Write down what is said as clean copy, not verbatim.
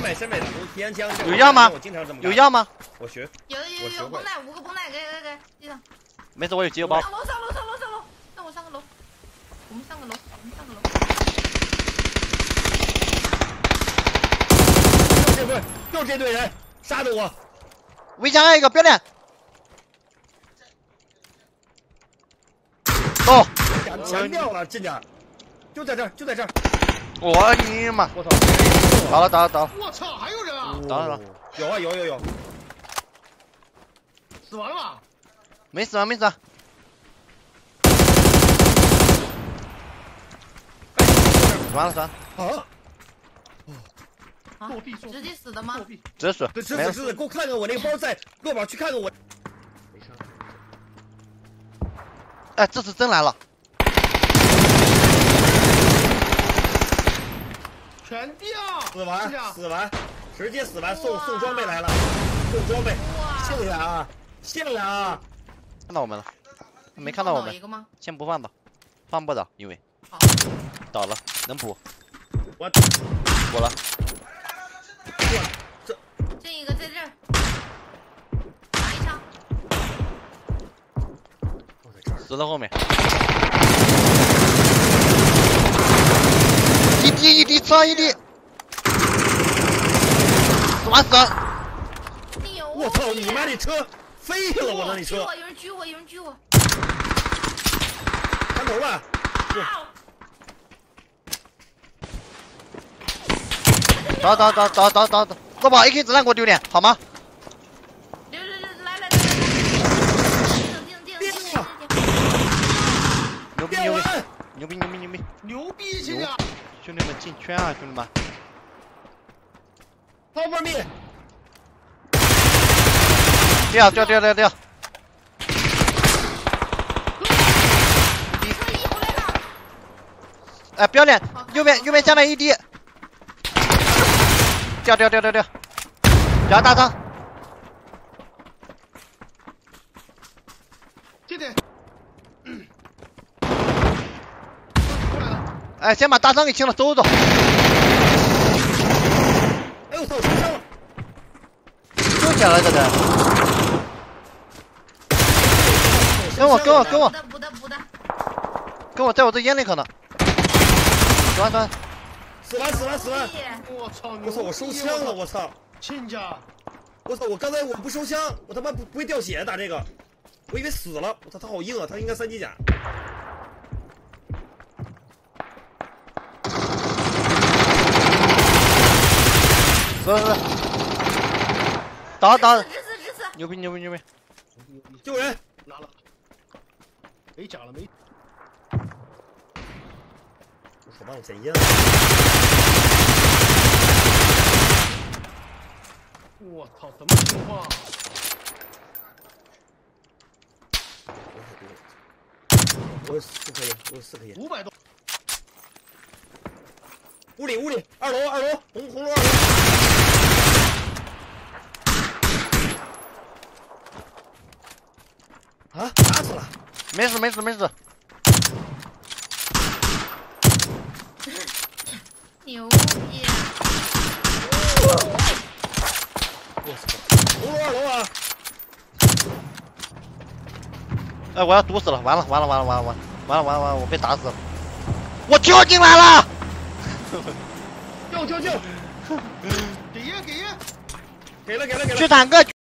买先买的，有体验枪。 有药吗？ 我经常这么有药吗？ 我学。 有绷带，5个绷带，给地上。 没事，我有急救包。 上楼，让我上个楼。我们上个楼。 就是这队人杀的我。 围墙还有一个标点。哦， 强调了，近点，就在这儿。 我你妈！ 我操！ 倒了！ 我操，还有人啊！ 倒了！ 有啊，有。 死完了？ 没死。完了。 作弊！ 直接死的吗？ 直死。 是，给我看看我那个包在落宝，去看看我。 没事。 哎，这次真来了。 全掉！ 死完，直接死完，送装备来了，送装备，谢了啊！ 看到我们了，没看到我们。先不放倒，放不倒，因为倒了，能补。 我补了。 这一个在这儿，打一枪。 死在后面。一滴，吃一滴。死完。 我操！你妈那车飞了，我那车。 有人狙我。 看头吧。 走，落宝 AK 子弹给我丢点好吗？ 来，定。 牛逼！ 兄弟！ 兄弟们进圈啊，兄弟们！ 泡泡蜜！ 掉！哎，标点，右边下面一滴。掉！夹大张。 这点。 哎，先把大张给清了，走。 哎呦我操，受伤了！ 收起来了，这人。跟我。跟我在我这烟里可能。死完。 我操！ 我收枪了，我操！ 亲家！ 我操！我刚才我不收枪，我他妈不会掉血打这个，我以为死了。我操，他好硬啊，他应该3级甲。 是。打！牛逼！ 救人！ 拿了。没甲了没。 我手把我捡烟了。 我操，什么情况？ 我有4颗烟。 500多。 屋里，2楼，红楼2楼。啊，打死了。 没事。 牛逼！ 我操！红楼2楼啊！ 哎，我要毒死了！完了！我被打死了！我跳进来了！ 救！ 给烟！ 给了！ 去坦克！